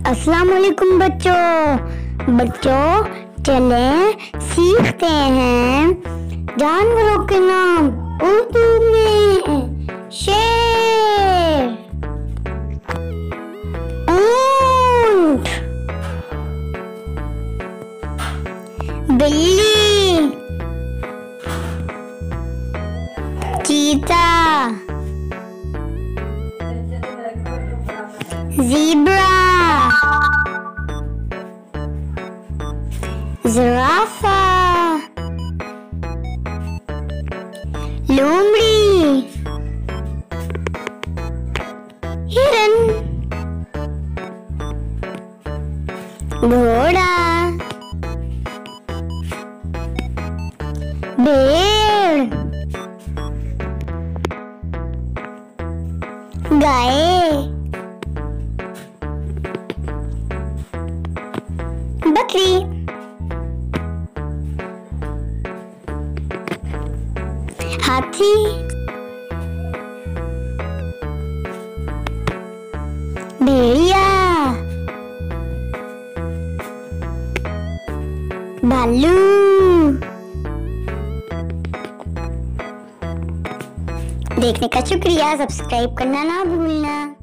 अस्सलाम वालेकुम बच्चों चलें सीखते हैं जानवरों के नाम उर्दू में। शेर, ऊंट, बिल्ली, चीता, ज़ीब्रा, ज़िराफ़ा, लोमड़ी, हिरन, घोड़ा, भेड़, गाय, बकरी, हाथी, भेड़िया, भालू, देखने का शुक्रिया। सब्सक्राइब करना ना भूलना।